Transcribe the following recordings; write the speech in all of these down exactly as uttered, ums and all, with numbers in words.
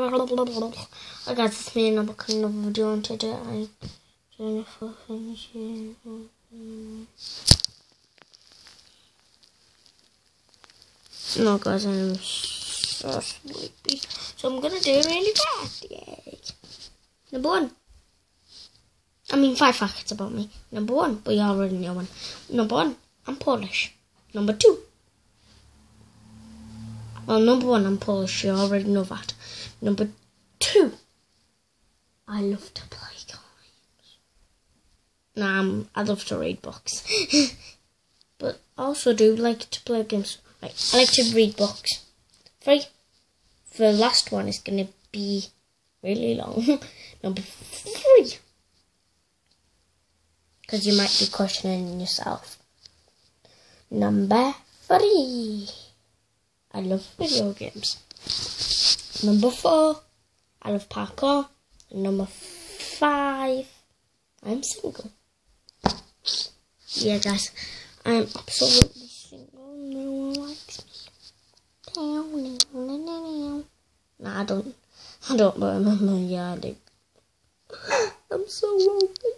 I got this man up a another video on today. I Jennifer finishing. No guys, I'm so sleepy. So I'm gonna do it really fast. Yay. Number one. I mean five facts about me. Number one, but you already know one. Number one, I'm Polish. Number two. Well, number one, I'm Polish. You already know that. Number two, I love to play games. Nah, I'm, I love to read books. But I also do like to play games. Right, I like to read books. Three. The last one is going to be really long. Number three. Because you might be questioning yourself. Number three. I love video games. Number four, I love parkour. And number five, I'm single. Yeah, guys, I'm absolutely single. No one likes me. Nah, I don't. I don't remember. Yeah, I do. I'm so lonely.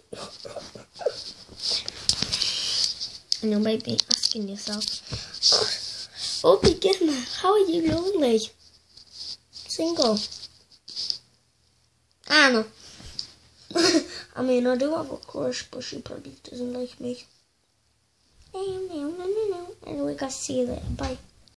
And you might be asking yourself, oh, beginner, how are you lonely? Single. I know. I mean, I do have a crush, but she probably doesn't like me. Anyway, guys, see you later. Bye.